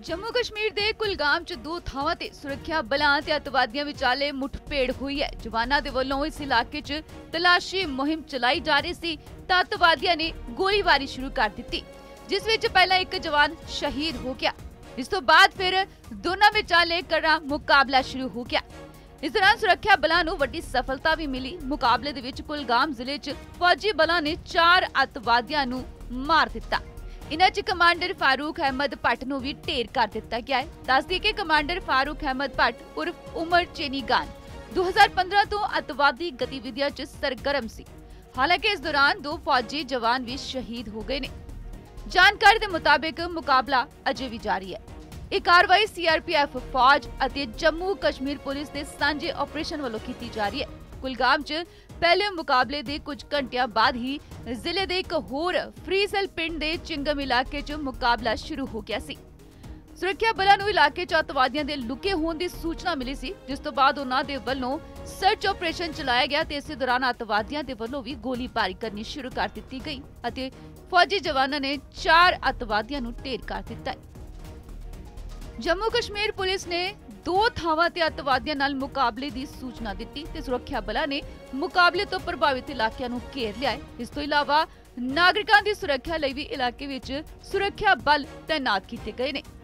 जम्मू कश्मीर ਦੇ ਕੁਲਗਾਮ ਚ ਦੋ ਥਾਵਾਂ ਤੇ ਸੁਰੱਖਿਆ ਬਲਾਂ ਤੇ ਅਤਵਾਦੀਆਂ ਵਿਚਾਲੇ ਮੁੱਠਭੇੜ ਹੋਈ ਹੈ। ਜਵਾਨਾਂ ਦੇ ਵੱਲੋਂ ਇਸ ਇਲਾਕੇ ਚ ਤਲਾਸ਼ੀ ਮੁਹਿੰਮ ਚਲਾਈ ਜਾ ਰਹੀ ਸੀ ਤਾਂ ਅਤਵਾਦੀਆਂ ਨੇ ਗੋਲੀਬਾਰੀ ਸ਼ੁਰੂ ਕਰ ਦਿੱਤੀ, ਜਿਸ ਵਿੱਚ ਪਹਿਲਾਂ ਇੱਕ ਜਵਾਨ ਸ਼ਹੀਦ ਹੋ ਗਿਆ। ਇਸ ਤੋਂ ਬਾਅਦ ਫਿਰ ਦੋਨਾਂ ਵਿਚਾਲੇ ਕੜਾ ਮੁਕਾਬਲਾ ਸ਼ੁਰੂ ਹੋ ਗਿਆ। इस दौरान सुरक्षा बलों को वड्डी सफलता भी मिली। मुकाबले दे विच कुलगाम जिले च फौजी बलों ने 4 अतवादियों नूं मार दिता। इन्हां च कमांडर फारूक अहमद भट्ट नूं भी ढेर कर दिता गया है। दस दी कि कमांडर फारूक अहमद भट्ट उर्फ उमर चेनीगान 2015 तो अतवादी गतिविधियों च सरगर्म सी। हालांकि इस दौरान 2 फौजी जवान भी शहीद हो गए ने। जानकारी के मुताबिक मुकाबला अजे भी जारी है। ਇਹ ਕਾਰਵਾਈ CRPF फौज ਅਤੇ जम्मू कश्मीर पुलिस ਦੇ ਸਾਂਝੇ ਆਪਰੇਸ਼ਨ ਵੱਲੋਂ ਕੀਤੀ ਜਾ ਰਹੀ ਹੈ। ਕੁਲਗਾਮ 'ਚ ਪਹਿਲੇ ਮੁਕਾਬਲੇ ਦੇ ਕੁਝ ਘੰਟਿਆਂ ਬਾਅਦ ਹੀ ਜ਼ਿਲ੍ਹੇ ਦੇ ਇੱਕ ਹੋਰ ਫਰੀਸਲ ਪਿੰਡ ਦੇ ਚਿੰਗਮ ਇਲਾਕੇ 'ਚ ਮੁਕਾਬਲਾ ਸ਼ੁਰੂ ਹੋ ਗਿਆ ਸੀ। ਸੁਰੱਖਿਆ ਬਲਾਂ ਨੂੰ ਇਲਾਕੇ 'ਚ ਅਤਵਾਦੀਆਂ ਦੇ ਲੁਕੇ ਹੋਣ ਦੀ ਸੂਚਨਾ ਮਿਲੀ ਸੀ, ਜਿਸ ਤੋਂ ਬਾਅਦ ਉਹਨਾਂ ਦੇ ਵੱਲੋਂ ਸਰਚ ਆਪਰੇਸ਼ਨ ਚਲਾਇਆ ਗਿਆ ਤੇ ਇਸੇ ਦੌਰਾਨ ਅਤਵਾਦੀਆਂ ਦੇ ਵੱਲੋਂ ਵੀ ਗੋਲੀਬਾਰੀ ਕਰਨੀ ਸ਼ੁਰੂ ਕਰ ਦਿੱਤੀ ਗਈ ਅਤੇ ਫੌਜੀ ਜਵਾਨਾਂ ਨੇ 4 ਅਤਵਾਦੀਆਂ ਨੂੰ ਢੇਰ ਕਰ ਦਿੱਤਾ। जम्मू कश्मीर पुलिस ने 2 ਥਾਵਾਂ ਤੇ ਅਤਵਾਦੀਆਂ ਨਾਲ ਮੁਕਾਬਲੇ ਦੀ ਸੂਚਨਾ ਦਿੱਤੀ ਤੇ ਸੁਰੱਖਿਆ ਬਲਾਂ ਨੇ ਮੁਕਾਬਲੇ ਤੋਂ ਪ੍ਰਭਾਵਿਤ ਇਲਾਕਿਆਂ ਨੂੰ ਘੇਰ ਲਿਆ ਹੈ। ਇਸ ਤੋਂ ਇਲਾਵਾ ਨਾਗਰਿਕਾਂ ਦੀ ਸੁਰੱਖਿਆ ਲਈ ਵੀ ਇਲਾਕੇ ਵਿੱਚ ਸੁਰੱਖਿਆ ਬਲ ਤਾਇਨਾਤ ਕੀਤੇ ਗਏ ਨੇ।